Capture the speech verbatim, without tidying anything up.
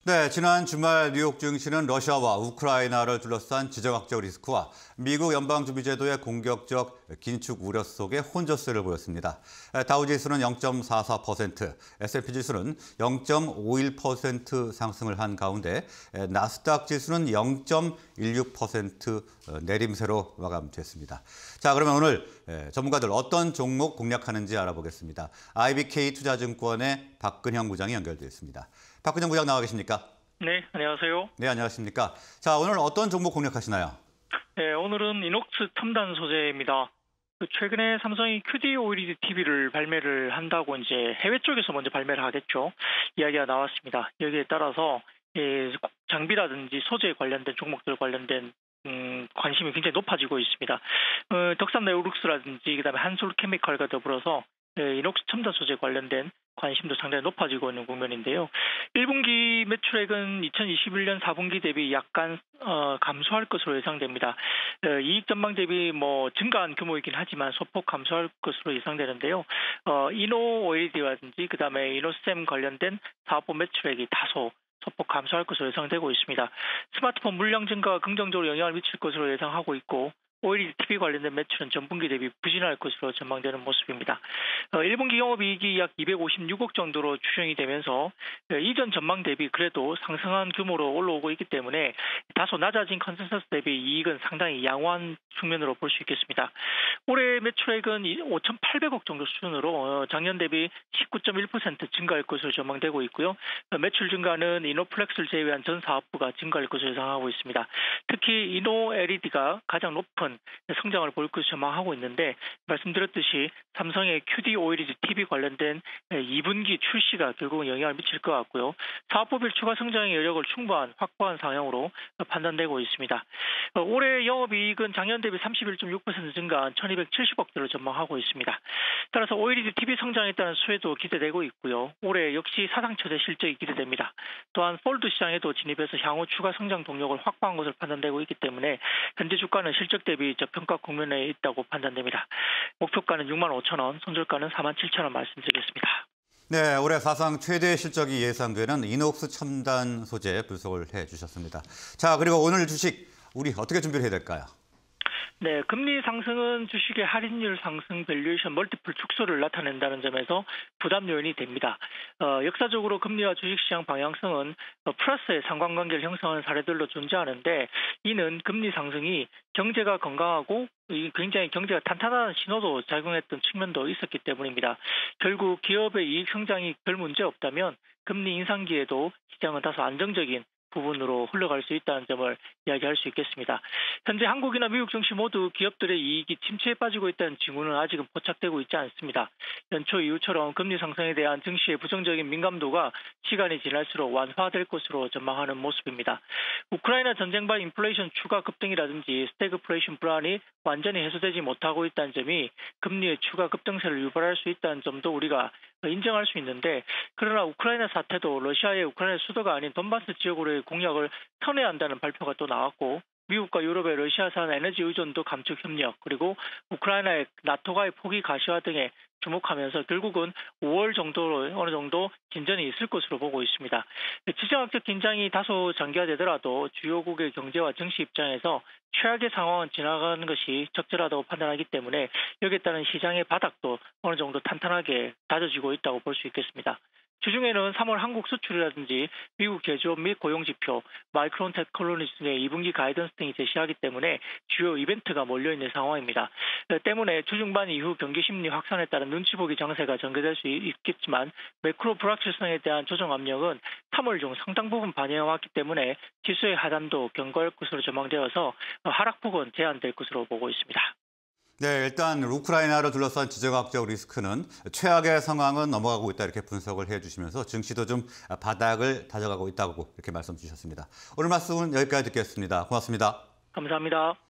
네, 지난 주말 뉴욕 증시는 러시아와 우크라이나를 둘러싼 지정학적 리스크와 미국 연방준비제도의 공격적 긴축 우려 속에 혼조세를 보였습니다. 다우지수는 영 점 사사 퍼센트, 에스 앤 피 지수는 영 점 오일 퍼센트 상승을 한 가운데 나스닥 지수는 영 점 일육 퍼센트 내림세로 마감됐습니다. 자, 그러면 오늘 전문가들 어떤 종목 공략하는지 알아보겠습니다. 아이비케이 투자증권의 박근형 부장이 연결되어 있습니다. 박근형 부장 나와 계십니까? 네, 안녕하세요. 네, 안녕하십니까. 자, 오늘 어떤 종목 공략하시나요? 네, 오늘은 이녹스 첨단 소재입니다. 그 최근에 삼성이 큐디 오일이디 티비를 발매를 한다고 이제 해외 쪽에서 먼저 발매를 하겠죠. 이야기가 나왔습니다. 여기에 따라서 예, 장비라든지 소재 관련된 종목들 관련된 음, 관심이 굉장히 높아지고 있습니다. 어, 덕산네오룩스라든지 그다음에 한솔케미칼과 더불어서 예, 이녹스 첨단 소재 관련된 관심도 상당히 높아지고 있는 국면인데요. 일 분기 매출액은 이천이십일 년 사 분기 대비 약간 어, 감소할 것으로 예상됩니다. 어, 이익 전망 대비 뭐 증가한 규모이긴 하지만 소폭 감소할 것으로 예상되는데요. 어, 이노 오일이디라든지 그다음에 이노셈 관련된 사업부 매출액이 다소 소폭 감소할 것으로 예상되고 있습니다. 스마트폰 물량 증가가 긍정적으로 영향을 미칠 것으로 예상하고 있고 오일이디 티비 관련된 매출은 전분기 대비 부진할 것으로 전망되는 모습입니다. 어, 일 분기 영업이익이 약 이백오십육억 정도로 추정이 되면서 어, 이전 전망 대비 그래도 상승한 규모로 올라오고 있기 때문에 다소 낮아진 컨센서스 대비 이익은 상당히 양호한 측면으로 볼 수 있겠습니다. 올해 매출액은 오천팔백억 정도 수준으로 어, 작년 대비 십구 점 일 퍼센트 증가할 것으로 전망되고 있고요. 어, 매출 증가는 이노플렉스를 제외한 전 사업부가 증가할 것으로 예상하고 있습니다. 특히 이노 엘이디가 가장 높은 성장을 볼 것으로 전망하고 있는데 말씀드렸듯이 삼성의 큐디 오일이디 티비 관련된 이 분기 출시가 결국은 영향을 미칠 것 같고요. 사업부별 추가 성장의 여력을 충분한 확보한 상향으로 판단되고 있습니다. 올해 영업이익은 작년 대비 삼십일 점 육 퍼센트 증가한 천이백칠십억 대로 전망하고 있습니다. 따라서 오일이디 티비 성장에 따른 수혜도 기대되고 있고요. 올해 역시 사상 최대 실적이 기대됩니다. 또한 폴드 시장에도 진입해서 향후 추가 성장 동력을 확보한 것으로 판단되고 있기 때문에 현재 주가는 실적 대비 저평가 국면에 있다고 판단됩니다. 목표가는 육만 오천 원, 손절가는 사만 칠천 원 말씀드리겠습니다. 네, 올해 사상 최대 실적이 예상되는 이녹스 첨단 소재 분석을 해주셨습니다. 자, 그리고 오늘 주식 우리 어떻게 준비를 해야 될까요? 네, 금리 상승은 주식의 할인율 상승, 밸류에이션 멀티플 축소를 나타낸다는 점에서 부담 요인이 됩니다. 어, 역사적으로 금리와 주식시장 방향성은 어, 플러스의 상관관계를 형성하는 사례들로 존재하는데 이는 금리 상승이 경제가 건강하고 굉장히 경제가 탄탄한 신호도 작용했던 측면도 있었기 때문입니다. 결국 기업의 이익 성장이 별 문제 없다면 금리 인상기에도 시장은 다소 안정적인 부분으로 흘러갈 수 있다는 점을 이야기할 수 있겠습니다. 현재 한국이나 미국 증시 모두 기업들의 이익이 침체에 빠지고 있다는 징후는 아직은 포착되고 있지 않습니다. 연초 이후처럼 금리 상승에 대한 증시의 부정적인 민감도가 시간이 지날수록 완화될 것으로 전망하는 모습입니다. 우크라이나 전쟁과 인플레이션 추가 급등이라든지 스태그플레이션 불안이 완전히 해소되지 못하고 있다는 점이 금리의 추가 급등세를 유발할 수 있다는 점도 우리가 인정할 수 있는데 그러나 우크라이나 사태도 러시아의 우크라이나 수도가 아닌 돈바스 지역으로의 공약을 선회해야 한다는 발표가 또 나왔고 미국과 유럽의 러시아산 에너지 의존도 감축 협력 그리고 우크라이나의 나토가의 포기 가시화 등에 주목하면서 결국은 오월 정도로 어느 정도 진전이 있을 것으로 보고 있습니다. 지정학적 긴장이 다소 장기화되더라도 주요국의 경제와 증시 입장에서 최악의 상황은 지나가는 것이 적절하다고 판단하기 때문에 여기에 따른 시장의 바닥도 어느 정도 탄탄하게 다져지고 있다고 볼 수 있겠습니다. 주중에는 삼월 한국 수출이라든지 미국 제조업 및 고용지표, 마이크론 테크놀로지 등의 이 분기 가이던스 등이 제시하기 때문에 주요 이벤트가 몰려있는 상황입니다. 때문에 주중반 이후 경기 심리 확산에 따른 눈치 보기 장세가 전개될 수 있겠지만 매크로 불확실성에 대한 조정 압력은 삼월 중 상당 부분 반영해왔기 때문에 지수의 하단도 견고할 것으로 전망되어서 하락폭은 제한될 것으로 보고 있습니다. 네, 일단 우크라이나를 둘러싼 지정학적 리스크는 최악의 상황은 넘어가고 있다 이렇게 분석을 해주시면서 증시도 좀 바닥을 다져가고 있다고 이렇게 말씀 주셨습니다. 오늘 말씀은 여기까지 듣겠습니다. 고맙습니다. 감사합니다.